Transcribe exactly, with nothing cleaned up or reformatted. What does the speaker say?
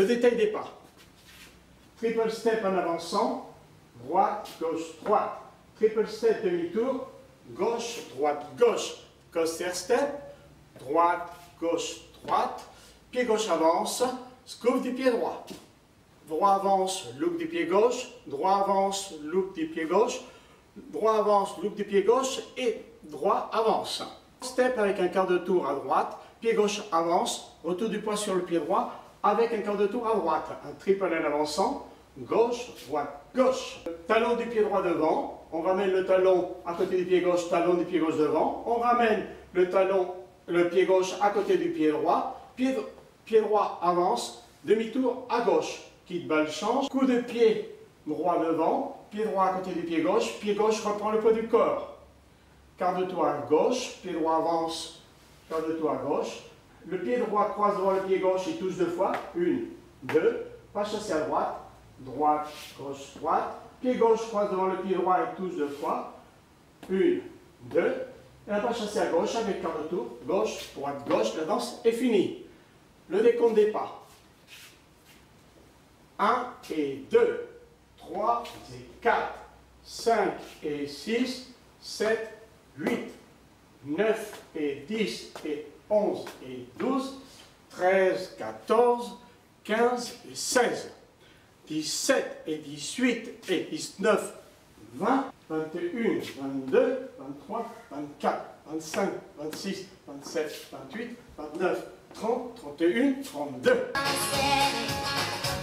Le détail des pas. Triple step en avançant, droite, gauche, droite. Triple step demi-tour, gauche, droite, gauche. Coaster step, droite, gauche, droite. Pied gauche avance, scoop du pied droit. Droit avance, loop du pied gauche. Droit avance, loop du pied gauche. Droit avance, loop du pied gauche. Et droit avance. Step avec un quart de tour à droite. Pied gauche avance, retour du poids sur le pied droit avec un quart de tour à droite. Un triple L avançant, gauche, droite, gauche. Talon du pied droit devant, on ramène le talon à côté du pied gauche, talon du pied gauche devant. On ramène le talon, le pied gauche à côté du pied droit. Pied, pied droit avance, demi-tour à gauche. Kick balle change, coup de pied droit devant, pied droit à côté du pied gauche. Pied gauche reprend le poids du corps. Quart de tour à gauche, pied droit avance. Quart de tour à gauche. Le pied droit croise devant le pied gauche et touche deux fois. Une, deux. Pas chassé à droite. Droite, gauche, droite. Pied gauche croise devant le pied droit et touche deux fois. Une, deux. Et un pas chassé à gauche avec quart de tour. Gauche, droite, gauche. La danse est finie. Le décompte des pas. un et deux. trois et quatre. cinq et six. sept, huit. neuf et dix et onze et douze, treize, quatorze, quinze et seize, dix-sept et dix-huit et dix-neuf, vingt, vingt et un, vingt-deux, vingt-trois, vingt-quatre, vingt-cinq, vingt-six, vingt-sept, vingt-huit, vingt-neuf, trente, trente et un, trente-deux.